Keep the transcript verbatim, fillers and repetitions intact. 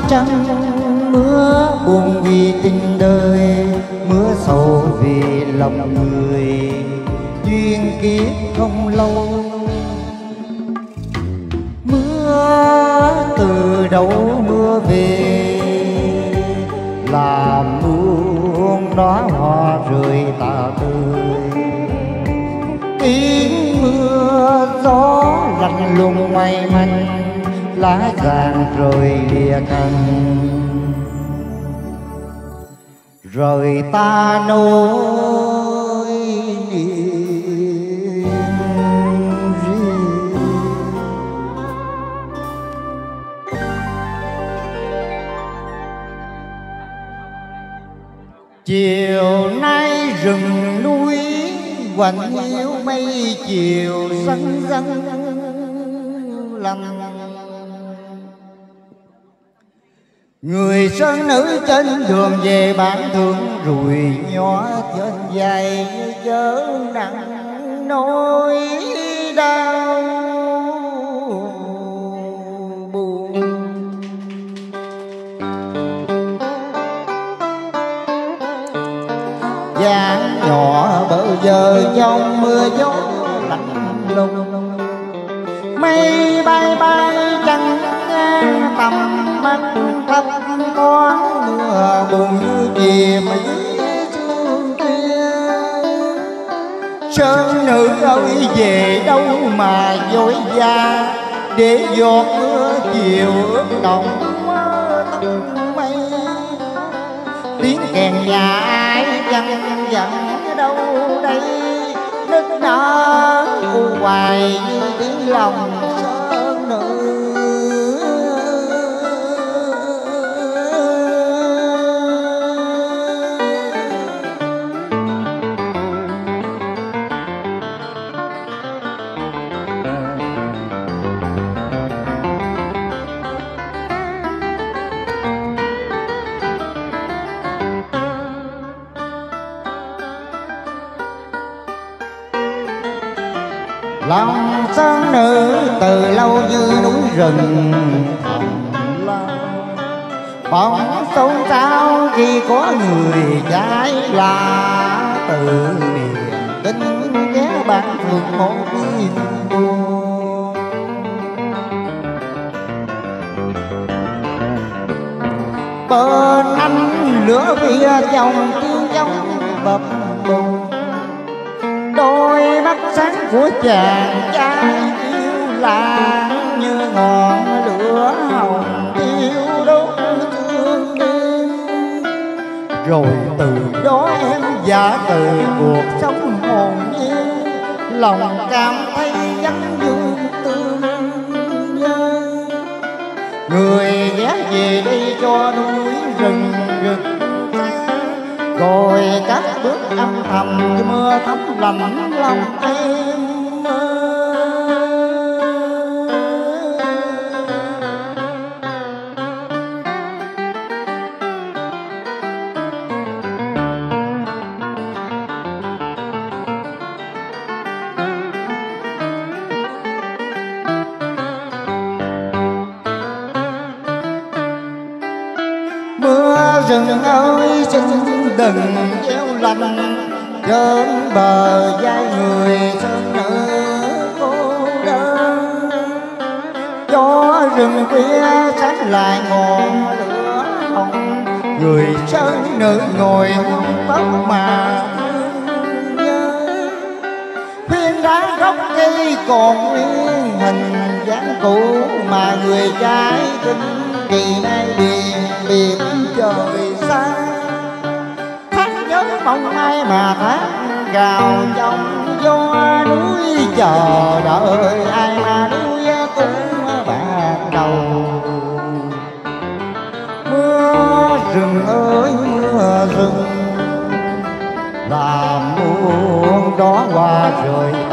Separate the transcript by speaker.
Speaker 1: trăng mưa buồn vì tình đời, mưa sầu vì lòng người, duyên kiếp không lâu. Mưa từ đâu mưa về, làm muôn đóa hoa rơi tà tươi. Tiếng mưa gió lạnh lùng mây manh, lá vàng rơi lìa cành, rồi ta nối niềm riêng. Chiều nay rừng núi quạnh hiu mây chiều xanh xanh lành, người sơn nữ trên đường về bản thương rùi nhỏ trên vai chớ nặng nỗi đau buồn. Dáng nhỏ bơ vơ trong mưa gió lạnh lùng, mây bay bay trăng ngang tầm mắt thấp thoáng, mưa buồn như chìm dưới sương kia. Sơn nữ ơi về đâu mà dối gia, để giọt mưa chiều ướt động tóc mây. Tiếng kèn nhà ai văng vẳng đâu đây, nức nở u hoài như tiếng lòng sơn nữ. Lòng sơn nữ từ lâu như núi rừng thầm lặng, bóng xôn xao khi có người trái là từ niềm tin ghé bạn thường một đêm buồn. Bên anh lửa bia dòng tiêu dòng bập bùng, đôi mắt sáng của chàng trai yêu là như ngọn lửa hồng tiêu đốt thương đêm. Rồi từ đó em giả từ cuộc sống hồn nhiên, lòng cảm thấy vắng vương tương nhớ. Người ghé về đây cho núi rừng rực, rồi các bước âm thầm như mưa thấm lạnh lòng em. Mưa rừng ơi xin đừng gieo lạnh, trên bờ vai người sơn nữ cô đơn. Cho rừng khuya sáng lại ngọn lửa hồng, người sơn nữ ngồi hôn tóc mà nhớ. Khuyên đá gốc cây còn nguyên hình dáng cũ, mà người trái tinh kỳ nay điềm biệt trời xa. Tháng nhớ mong ai mà tháng gào trong gió núi, chờ đợi ai mà nuôi cũng bạc đầu. Mưa rừng ơi mưa rừng, làm muôn đó hoa rơi